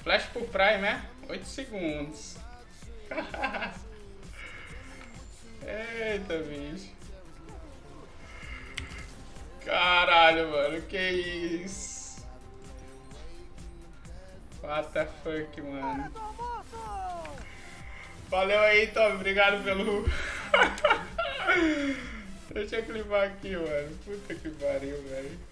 Flash pro Prime, né? 8 segundos. Eita, bicho. Caralho, mano. Que isso? What the fuck, mano. Valeu aí, Tom. Obrigado pelo... Deixa eu clipar aqui, mano. Puta que pariu, velho.